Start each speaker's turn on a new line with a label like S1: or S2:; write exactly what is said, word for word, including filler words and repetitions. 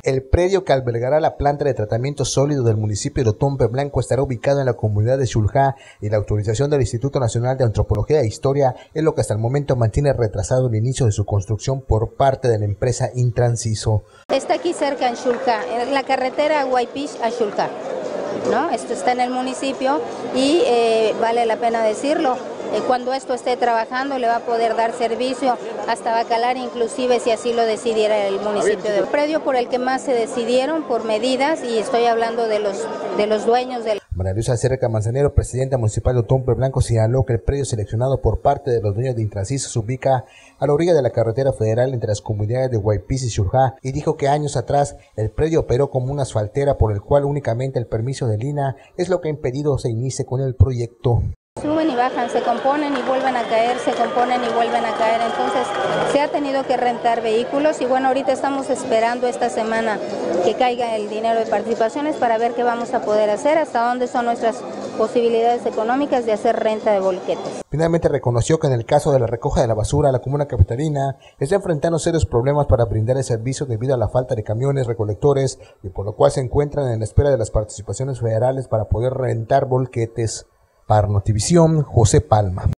S1: El predio que albergará la planta de tratamiento sólido del municipio de Otompe Blanco estará ubicado en la comunidad de Xullja y la autorización del Instituto Nacional de Antropología e Historia es lo que hasta el momento mantiene retrasado el inicio de su construcción por parte de la empresa Intranciso.
S2: Está aquí cerca en Xullja, en la carretera Huaypich a Xullja, ¿no? Esto está en el municipio y eh, vale la pena decirlo. Eh, cuando esto esté trabajando le va a poder dar servicio hasta Bacalar, inclusive si así lo decidiera el municipio. Del predio por el que más se decidieron por medidas, y estoy hablando de los, de los dueños del...
S1: María Luisa Cerca Manzanero, presidenta municipal de Otompe Blanco, señaló que el predio seleccionado por parte de los dueños de Intranciso se ubica a la orilla de la carretera federal entre las comunidades de Huaypich y Xullja, y dijo que años atrás el predio operó como una asfaltera por el cual únicamente el permiso de Lina es lo que ha impedido se inicie con el proyecto.
S2: Suben y bajan, se componen y vuelven a caer, se componen y vuelven a caer, entonces se ha tenido que rentar vehículos y bueno, ahorita estamos esperando esta semana que caiga el dinero de participaciones para ver qué vamos a poder hacer, hasta dónde son nuestras posibilidades económicas de hacer renta de volquetes.
S1: Finalmente reconoció que en el caso de la recoja de la basura, la comuna capitalina está enfrentando serios problemas para brindar el servicio debido a la falta de camiones recolectores y por lo cual se encuentran en la espera de las participaciones federales para poder rentar volquetes. Para Notivisión, José Palma.